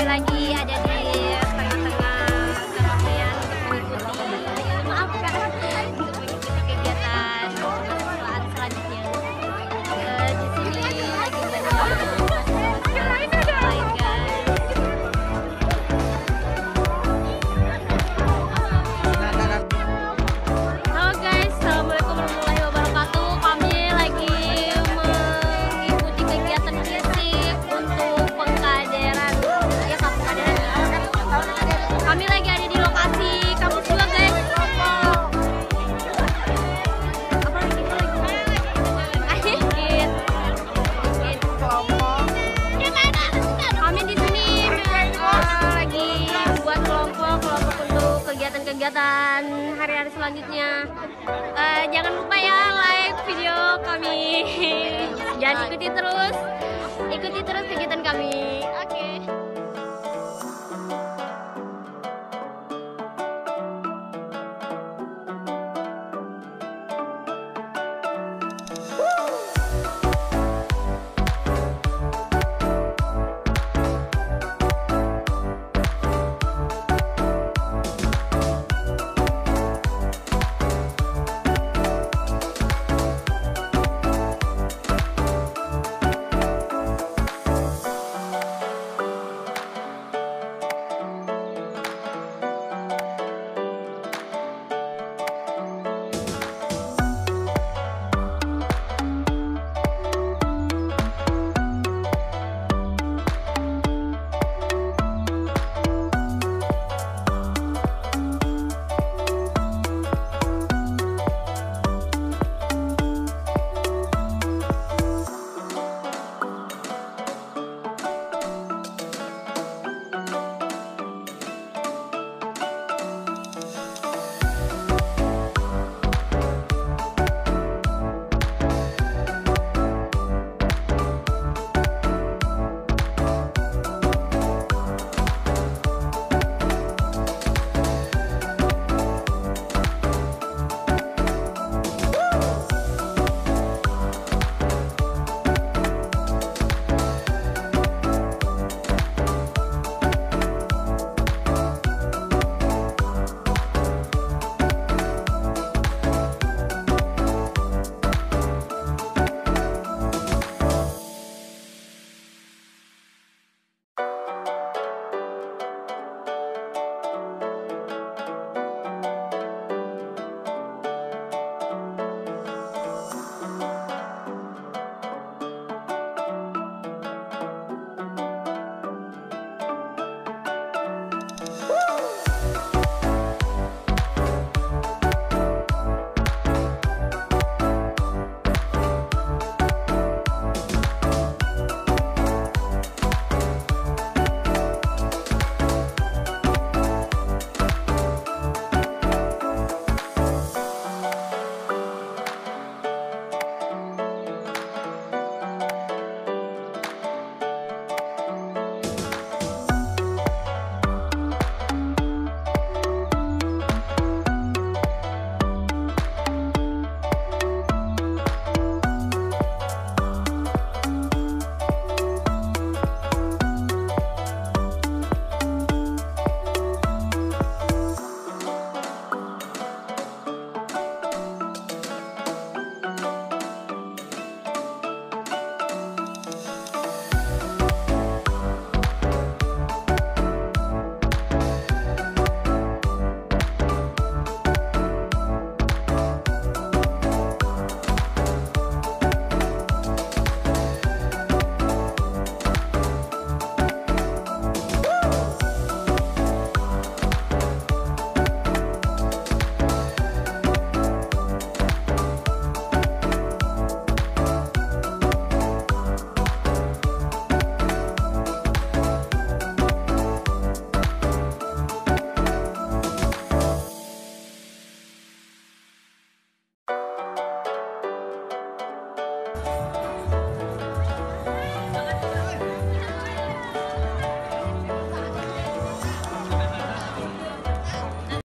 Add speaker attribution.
Speaker 1: lagi ada di tengah-tengah keramaian untuk mengikuti, maaf kak, untuk mengikuti kegiatan perlombaan selanjutnya. Di sini lagi banyak lain guys. Halo guys, assalamualaikum warahmatullahi wabarakatuh. Kami lagi mengikuti kegiatan FISIP untuk pengkaderan. Ya kak, pengkaderan. Kami lagi ada di lokasi kampus juga guys. Apa lagi? Kami di sini lagi buat kelompok untuk kegiatan hari-hari selanjutnya. Jangan lupa ya like video kami. Jangan ikuti terus kegiatan kami.